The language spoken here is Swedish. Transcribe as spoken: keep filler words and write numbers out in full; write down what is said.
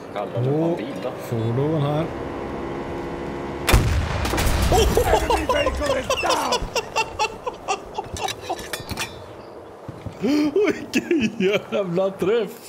Kallar det oh, bil då? Fordon här. Vilken jävla träff!